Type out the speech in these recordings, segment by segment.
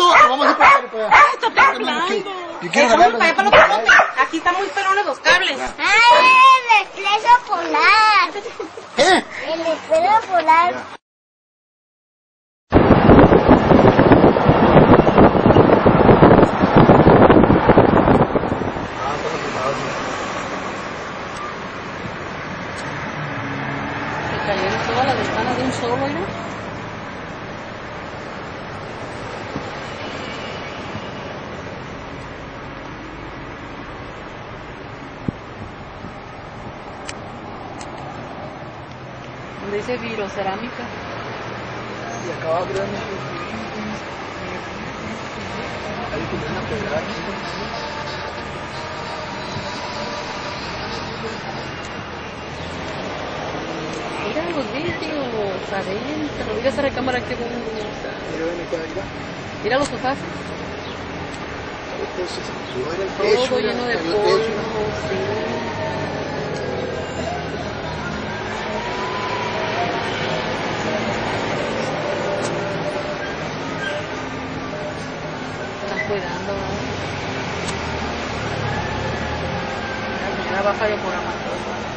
todo, vamos a ir para allá. Está temblando. Yo quiero grabarlo. Aquí están muy pelones los cables. ¡Ay, el espejo polar! ¿Qué? El espejo polar. Se cayeron todas las ventanas de un solo, ¿no? Donde dice virocerámica. Y acaba abriendo. Ahí como una pedrada aquí. Mira los vidrios adentro. Mira esa recámara que bonita. Mira, ven acá, mira. Mira los sofás. Todo lleno de polvo. Sí. Están cuidando, ¿no? Mañana va a fallar por Amazonas.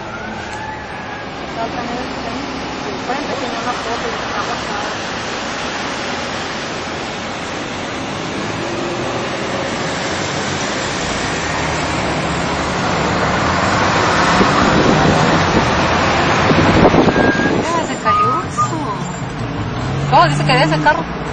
Otra vez, enfrente tenía una foto y está pasada. Se cayó eso. ¿Cómo dice que es ese carro?